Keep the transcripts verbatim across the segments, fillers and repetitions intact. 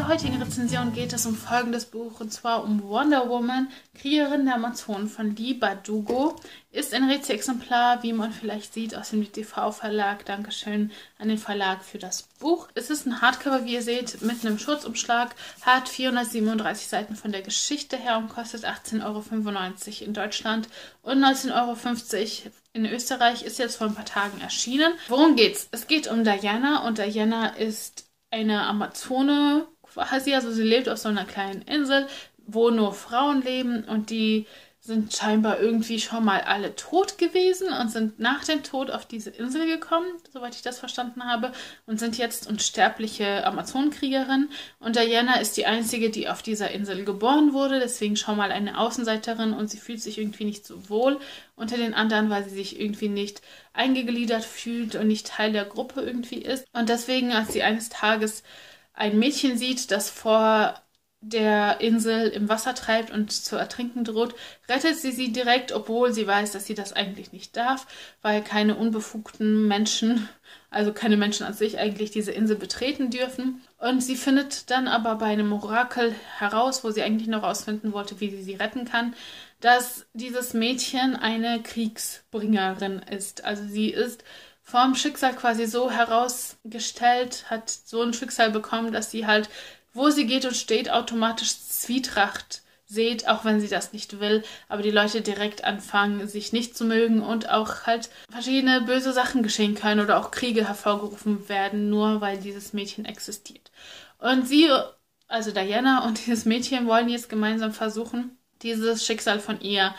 der heutigen Rezension geht es um folgendes Buch, und zwar um Wonder Woman, Kriegerin der Amazonen von Leigh Bardugo. Ist ein Rätsel-Exemplar, wie man vielleicht sieht, aus dem D T V-Verlag. Dankeschön an den Verlag für das Buch. Es ist ein Hardcover, wie ihr seht, mit einem Schutzumschlag, hat vierhundertsiebenunddreißig Seiten von der Geschichte her und kostet achtzehn Euro fünfundneunzig in Deutschland und neunzehn Euro fünfzig in Österreich. Ist jetzt vor ein paar Tagen erschienen. Worum geht's? Es geht um Diana, und Diana ist eine Amazone quasi, also sie lebt auf so einer kleinen Insel, wo nur Frauen leben, und die sind scheinbar irgendwie schon mal alle tot gewesen und sind nach dem Tod auf diese Insel gekommen, soweit ich das verstanden habe, und sind jetzt unsterbliche Amazonenkriegerin. Und Diana ist die einzige, die auf dieser Insel geboren wurde, deswegen schon mal eine Außenseiterin, und sie fühlt sich irgendwie nicht so wohl unter den anderen, weil sie sich irgendwie nicht eingegliedert fühlt und nicht Teil der Gruppe irgendwie ist. Und deswegen, als sie eines Tages ein Mädchen sieht, das vor der Insel im Wasser treibt und zu ertrinken droht, rettet sie sie direkt, obwohl sie weiß, dass sie das eigentlich nicht darf, weil keine unbefugten Menschen, also keine Menschen an sich, eigentlich diese Insel betreten dürfen. Und sie findet dann aber bei einem Orakel heraus, wo sie eigentlich noch herausfinden wollte, wie sie sie retten kann, dass dieses Mädchen eine Kriegsbringerin ist. Also sie ist vom Schicksal quasi so herausgestellt, hat so ein Schicksal bekommen, dass sie halt, wo sie geht und steht, automatisch Zwietracht sieht, auch wenn sie das nicht will, aber die Leute direkt anfangen, sich nicht zu mögen, und auch halt verschiedene böse Sachen geschehen können oder auch Kriege hervorgerufen werden, nur weil dieses Mädchen existiert. Und sie, also Diana und dieses Mädchen, wollen jetzt gemeinsam versuchen, dieses Schicksal von ihr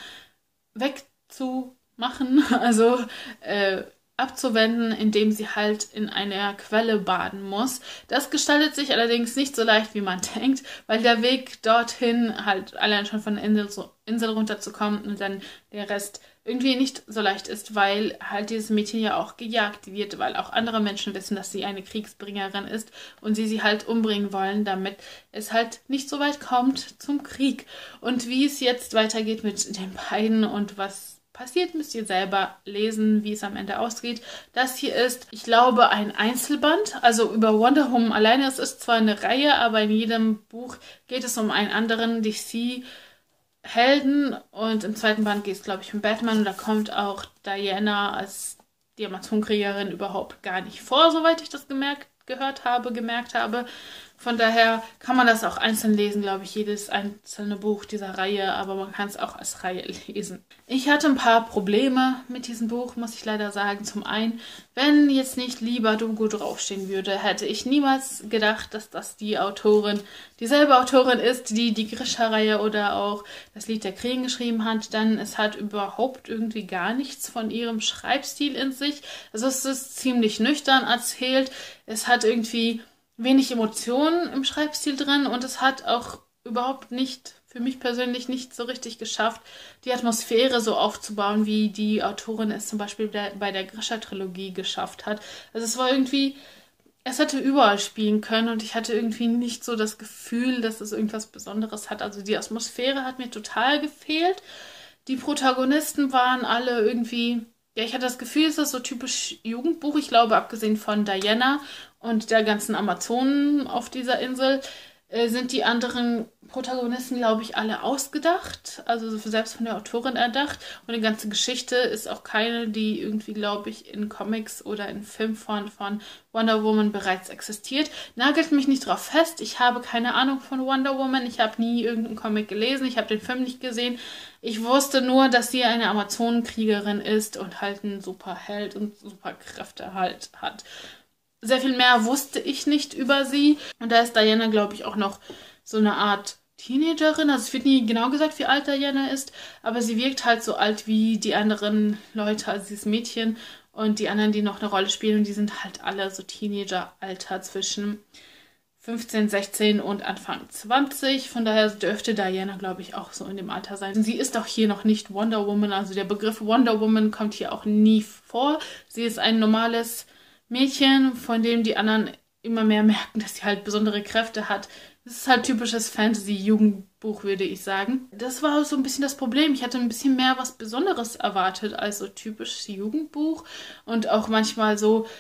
wegzumachen, also äh, abzuwenden, indem sie halt in einer Quelle baden muss. Das gestaltet sich allerdings nicht so leicht, wie man denkt, weil der Weg dorthin halt allein schon von der Insel, so, Insel runterzukommen und dann der Rest irgendwie nicht so leicht ist, weil halt dieses Mädchen ja auch gejagt wird, weil auch andere Menschen wissen, dass sie eine Kriegsbringerin ist und sie sie halt umbringen wollen, damit es halt nicht so weit kommt zum Krieg. Und wie es jetzt weitergeht mit den beiden und was passiert, müsst ihr selber lesen, wie es am Ende ausgeht. Das hier ist, ich glaube, ein Einzelband, also über Wonder Woman alleine. Es ist zwar eine Reihe, aber in jedem Buch geht es um einen anderen D C-Helden, und im zweiten Band geht es, glaube ich, um Batman, und da kommt auch Diana als die Amazonenkriegerin überhaupt gar nicht vor, soweit ich das gemerkt, gehört habe, gemerkt habe. Von daher kann man das auch einzeln lesen, glaube ich, jedes einzelne Buch dieser Reihe, aber man kann es auch als Reihe lesen. Ich hatte ein paar Probleme mit diesem Buch, muss ich leider sagen. Zum einen, wenn jetzt nicht Leigh Bardugo draufstehen würde, hätte ich niemals gedacht, dass das die Autorin, dieselbe Autorin ist, die die Grisha-Reihe oder auch das Lied der Krähen geschrieben hat, denn es hat überhaupt irgendwie gar nichts von ihrem Schreibstil in sich. Also es ist ziemlich nüchtern erzählt, es hat irgendwie wenig Emotionen im Schreibstil drin, und es hat auch überhaupt nicht, für mich persönlich nicht so richtig geschafft, die Atmosphäre so aufzubauen, wie die Autorin es zum Beispiel bei der Grisha-Trilogie geschafft hat. Also es war irgendwie, es hätte überall spielen können, und ich hatte irgendwie nicht so das Gefühl, dass es irgendwas Besonderes hat. Also die Atmosphäre hat mir total gefehlt. Die Protagonisten waren alle irgendwie, ja, ich hatte das Gefühl, es ist so typisch Jugendbuch. Ich glaube, abgesehen von Diana und der ganzen Amazonen auf dieser Insel, äh, sind die anderen Protagonisten, glaube ich, alle ausgedacht. Also selbst von der Autorin erdacht. Und die ganze Geschichte ist auch keine, die irgendwie, glaube ich, in Comics oder in Filmform von Wonder Woman bereits existiert. Nagelt mich nicht drauf fest. Ich habe keine Ahnung von Wonder Woman. Ich habe nie irgendeinen Comic gelesen. Ich habe den Film nicht gesehen. Ich wusste nur, dass sie eine Amazonenkriegerin ist und halt ein Superheld und Superkräfte halt hat. Sehr viel mehr wusste ich nicht über sie. Und da ist Diana, glaube ich, auch noch so eine Art Teenagerin. Also es wird nie genau gesagt, wie alt Diana ist, aber sie wirkt halt so alt wie die anderen Leute, also dieses Mädchen und die anderen, die noch eine Rolle spielen. Und die sind halt alle so Teenager-Alter zwischen fünfzehn, sechzehn und Anfang zwanzig. Von daher dürfte Diana, glaube ich, auch so in dem Alter sein. Sie ist auch hier noch nicht Wonder Woman. Also der Begriff Wonder Woman kommt hier auch nie vor. Sie ist ein normales Mädchen, von dem die anderen immer mehr merken, dass sie halt besondere Kräfte hat. Das ist halt typisches Fantasy-Jugendbuch, würde ich sagen. Das war so ein bisschen das Problem. Ich hatte ein bisschen mehr was Besonderes erwartet als so typisches Jugendbuch. Und auch manchmal so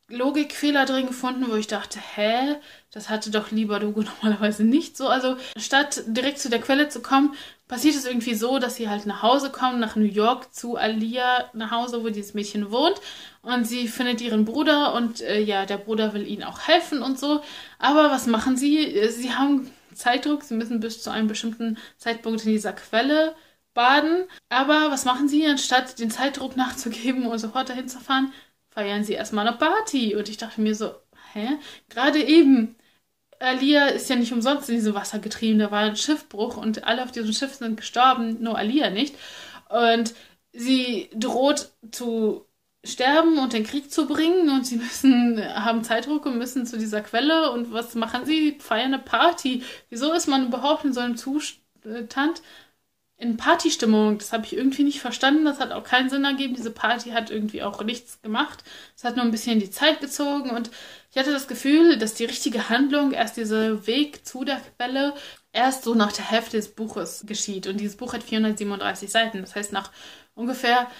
Logikfehler drin gefunden, wo ich dachte, hä, das hatte doch Libadogo normalerweise nicht so. Also statt direkt zu der Quelle zu kommen, passiert es irgendwie so, dass sie halt nach Hause kommen, nach New York zu Alia nach Hause, wo dieses Mädchen wohnt. Und sie findet ihren Bruder und äh, ja, der Bruder will ihnen auch helfen und so. Aber was machen sie? Sie haben Zeitdruck, sie müssen bis zu einem bestimmten Zeitpunkt in dieser Quelle baden. Aber was machen sie, anstatt den Zeitdruck nachzugeben und sofort dahin zu fahren? Feiern sie erstmal eine Party. Und ich dachte mir so, hä? Gerade eben, Alia ist ja nicht umsonst in diesem Wasser getrieben, da war ein Schiffbruch und alle auf diesem Schiff sind gestorben, nur Alia nicht. Und sie droht zu sterben und den Krieg zu bringen und sie müssen, haben Zeitdruck und müssen zu dieser Quelle und was machen sie? Feiern eine Party. Wieso ist man überhaupt in so einem Zustand in Partystimmung? Das habe ich irgendwie nicht verstanden. Das hat auch keinen Sinn ergeben. Diese Party hat irgendwie auch nichts gemacht. Es hat nur ein bisschen die Zeit gezogen und ich hatte das Gefühl, dass die richtige Handlung, erst dieser Weg zu der Quelle, erst so nach der Hälfte des Buches geschieht. Und dieses Buch hat vierhundertsiebenunddreißig Seiten. Das heißt, nach ungefähr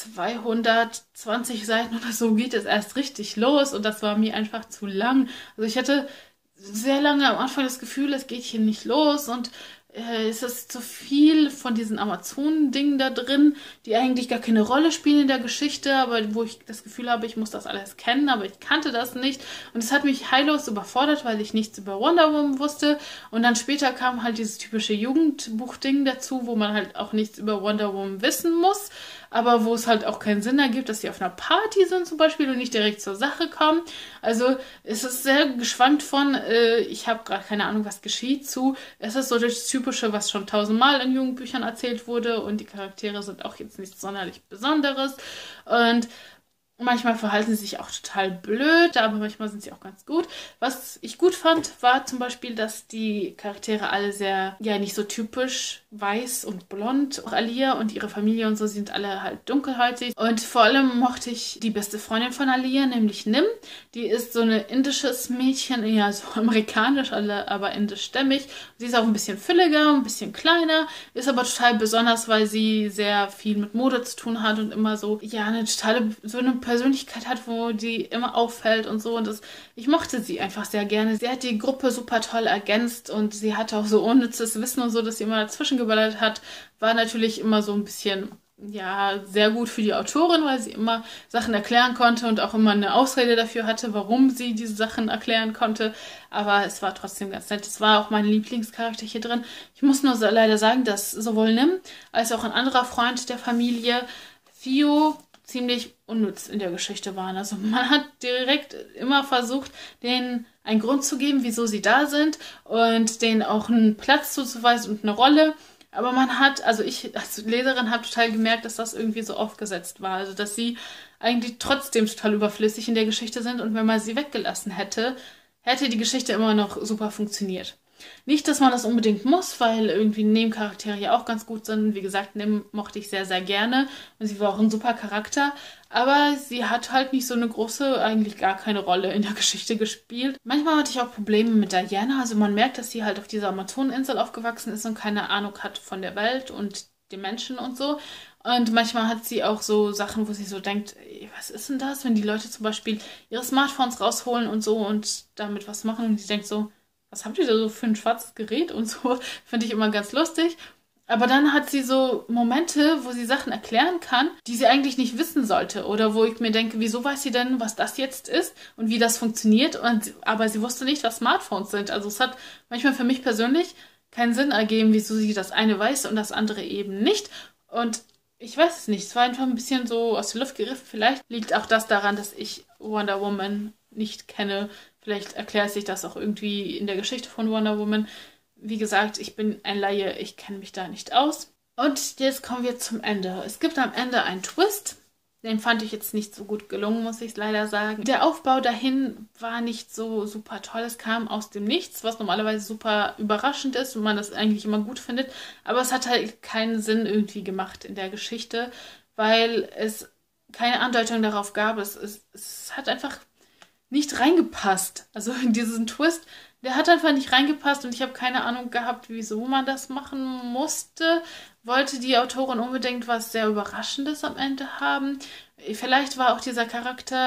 zweihundertzwanzig Seiten oder so geht es erst richtig los und das war mir einfach zu lang. Also ich hatte sehr lange am Anfang das Gefühl, es geht hier nicht los und äh, es ist zu viel von diesen Amazonen-Dingen da drin, die eigentlich gar keine Rolle spielen in der Geschichte, aber wo ich das Gefühl habe, ich muss das alles kennen, aber ich kannte das nicht. Und es hat mich heillos überfordert, weil ich nichts über Wonder Woman wusste. Und dann später kam halt dieses typische Jugendbuch-Ding dazu, wo man halt auch nichts über Wonder Woman wissen muss, aber wo es halt auch keinen Sinn ergibt, dass sie auf einer Party sind zum Beispiel und nicht direkt zur Sache kommen. Also es ist sehr geschwankt von, äh, ich habe gerade keine Ahnung, was geschieht, zu, es ist so das Typische, was schon tausendmal in Jugendbüchern erzählt wurde und die Charaktere sind auch jetzt nichts sonderlich Besonderes und manchmal verhalten sie sich auch total blöd, aber manchmal sind sie auch ganz gut. Was ich gut fand, war zum Beispiel, dass die Charaktere alle sehr, ja, nicht so typisch weiß und blond. Auch Alia und ihre Familie und so sind alle halt dunkelhäutig. Und vor allem mochte ich die beste Freundin von Alia, nämlich Nim. Die ist so ein indisches Mädchen, eher so amerikanisch, alle aber indischstämmig. Sie ist auch ein bisschen fülliger, ein bisschen kleiner, ist aber total besonders, weil sie sehr viel mit Mode zu tun hat und immer so, ja, eine totale, so eine Persönlichkeit hat, wo die immer auffällt und so. Und das, ich mochte sie einfach sehr gerne. Sie hat die Gruppe super toll ergänzt und sie hatte auch so unnützes Wissen und so, dass sie immer dazwischen geballert hat. War natürlich immer so ein bisschen, ja, sehr gut für die Autorin, weil sie immer Sachen erklären konnte und auch immer eine Ausrede dafür hatte, warum sie diese Sachen erklären konnte. Aber es war trotzdem ganz nett. Es war auch mein Lieblingscharakter hier drin. Ich muss nur so leider sagen, dass sowohl Nim als auch ein anderer Freund der Familie, Theo, ziemlich unnütz in der Geschichte waren. Also man hat direkt immer versucht, denen einen Grund zu geben, wieso sie da sind und denen auch einen Platz zuzuweisen und eine Rolle. Aber man hat, also ich als Leserin habe total gemerkt, dass das irgendwie so aufgesetzt war. Also dass sie eigentlich trotzdem total überflüssig in der Geschichte sind und wenn man sie weggelassen hätte, hätte die Geschichte immer noch super funktioniert. Nicht, dass man das unbedingt muss, weil irgendwie Nebencharaktere ja auch ganz gut sind. Wie gesagt, Nim mochte ich sehr, sehr gerne und sie war auch ein super Charakter. Aber sie hat halt nicht so eine große, eigentlich gar keine Rolle in der Geschichte gespielt. Manchmal hatte ich auch Probleme mit Diana. Also man merkt, dass sie halt auf dieser Amazoneninsel aufgewachsen ist und keine Ahnung hat von der Welt und den Menschen und so. Und manchmal hat sie auch so Sachen, wo sie so denkt, ey, was ist denn das, wenn die Leute zum Beispiel ihre Smartphones rausholen und so und damit was machen und sie denkt so, was habt ihr da so für ein schwarzes Gerät und so, finde ich immer ganz lustig. Aber dann hat sie so Momente, wo sie Sachen erklären kann, die sie eigentlich nicht wissen sollte. Oder wo ich mir denke, wieso weiß sie denn, was das jetzt ist und wie das funktioniert? Und, aber sie wusste nicht, was Smartphones sind. Also es hat manchmal für mich persönlich keinen Sinn ergeben, wieso sie das eine weiß und das andere eben nicht. Und ich weiß es nicht. Es war einfach ein bisschen so aus der Luft gegriffen. Vielleicht liegt auch das daran, dass ich Wonder Woman nicht kenne. Vielleicht erklärt sich das auch irgendwie in der Geschichte von Wonder Woman. Wie gesagt, ich bin ein Laie, ich kenne mich da nicht aus. Und jetzt kommen wir zum Ende. Es gibt am Ende einen Twist. Den fand ich jetzt nicht so gut gelungen, muss ich leider sagen. Der Aufbau dahin war nicht so super toll. Es kam aus dem Nichts, was normalerweise super überraschend ist und man das eigentlich immer gut findet. Aber es hat halt keinen Sinn irgendwie gemacht in der Geschichte, weil es keine Andeutung darauf gab. Es, es, es hat einfach nicht reingepasst. Also in diesen Twist, der hat einfach nicht reingepasst und ich habe keine Ahnung gehabt, wieso man das machen musste. Wollte die Autorin unbedingt was sehr Überraschendes am Ende haben? Vielleicht war auch dieser Charakter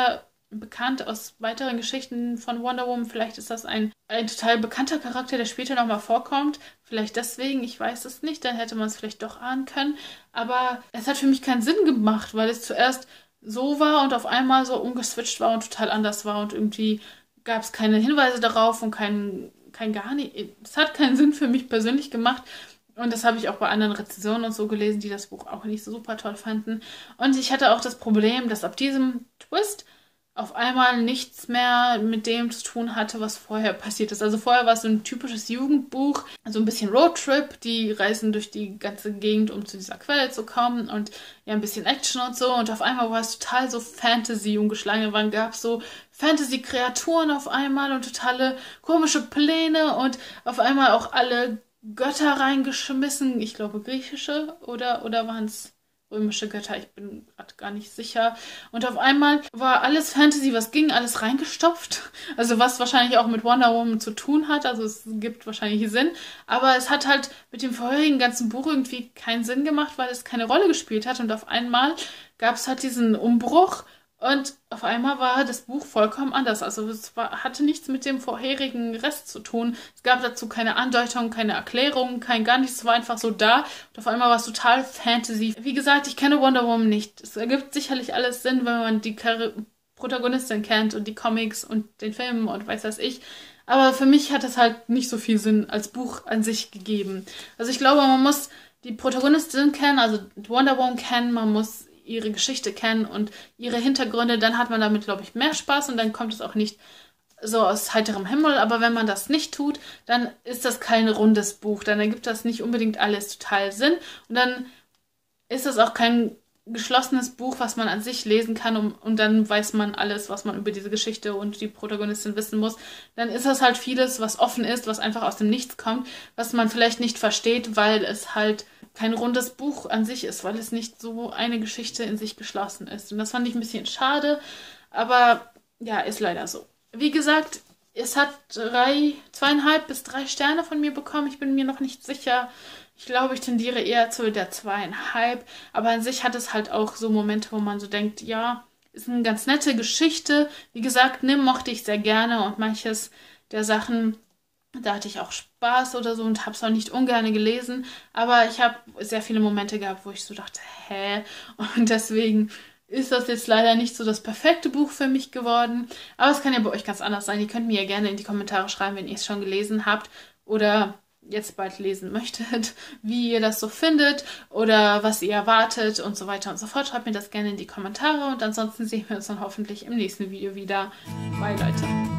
bekannt aus weiteren Geschichten von Wonder Woman. Vielleicht ist das ein, ein total bekannter Charakter, der später nochmal vorkommt. Vielleicht deswegen, ich weiß es nicht. Dann hätte man es vielleicht doch ahnen können. Aber es hat für mich keinen Sinn gemacht, weil es zuerst so war und auf einmal so umgeswitcht war und total anders war. Und irgendwie gab es keine Hinweise darauf und kein, kein gar nicht. Es hat keinen Sinn für mich persönlich gemacht. Und das habe ich auch bei anderen Rezensionen und so gelesen, die das Buch auch nicht so super toll fanden. Und ich hatte auch das Problem, dass ab diesem Twist auf einmal nichts mehr mit dem zu tun hatte, was vorher passiert ist. Also vorher war es so ein typisches Jugendbuch, so ein bisschen Roadtrip, die reisen durch die ganze Gegend, um zu dieser Quelle zu kommen und ja, ein bisschen Action und so. Und auf einmal war es total so Fantasy umgeschlagen. Wann gab es so Fantasy-Kreaturen auf einmal und totale komische Pläne und auf einmal auch alle Götter reingeschmissen. Ich glaube griechische oder, oder waren es römische Götter, ich bin gerade gar nicht sicher. Und auf einmal war alles Fantasy, was ging, alles reingestopft. Also was wahrscheinlich auch mit Wonder Woman zu tun hat. Also es gibt wahrscheinlich Sinn. Aber es hat halt mit dem vorherigen ganzen Buch irgendwie keinen Sinn gemacht, weil es keine Rolle gespielt hat. Und auf einmal gab es halt diesen Umbruch. Und auf einmal war das Buch vollkommen anders. Also es war, hatte nichts mit dem vorherigen Rest zu tun. Es gab dazu keine Andeutung, keine Erklärung, kein gar nichts. Es war einfach so da. Und auf einmal war es total Fantasy. Wie gesagt, ich kenne Wonder Woman nicht. Es ergibt sicherlich alles Sinn, wenn man die Char- Protagonistin kennt und die Comics und den Film und weiß was ich. Aber für mich hat es halt nicht so viel Sinn als Buch an sich gegeben. Also ich glaube, man muss die Protagonistin kennen, also Wonder Woman kennen, man muss ihre Geschichte kennen und ihre Hintergründe, dann hat man damit, glaube ich, mehr Spaß und dann kommt es auch nicht so aus heiterem Himmel. Aber wenn man das nicht tut, dann ist das kein rundes Buch. Dann ergibt das nicht unbedingt alles total Sinn. Und dann ist das auch kein geschlossenes Buch, was man an sich lesen kann und, und dann weiß man alles, was man über diese Geschichte und die Protagonistin wissen muss. Dann ist das halt vieles, was offen ist, was einfach aus dem Nichts kommt, was man vielleicht nicht versteht, weil es halt kein rundes Buch an sich ist, weil es nicht so eine Geschichte in sich geschlossen ist. Und das fand ich ein bisschen schade, aber ja, ist leider so. Wie gesagt, es hat drei, zweieinhalb bis drei Sterne von mir bekommen. Ich bin mir noch nicht sicher. Ich glaube, ich tendiere eher zu der zweieinhalb. Aber an sich hat es halt auch so Momente, wo man so denkt, ja, ist eine ganz nette Geschichte. Wie gesagt, Nim mochte ich sehr gerne und manches der Sachen, da hatte ich auch Spaß oder so und habe es auch nicht ungern gelesen. Aber ich habe sehr viele Momente gehabt, wo ich so dachte, hä? Und deswegen ist das jetzt leider nicht so das perfekte Buch für mich geworden. Aber es kann ja bei euch ganz anders sein. Ihr könnt mir ja gerne in die Kommentare schreiben, wenn ihr es schon gelesen habt oder jetzt bald lesen möchtet, wie ihr das so findet oder was ihr erwartet und so weiter und so fort. Schreibt mir das gerne in die Kommentare und ansonsten sehen wir uns dann hoffentlich im nächsten Video wieder. Bye, Leute.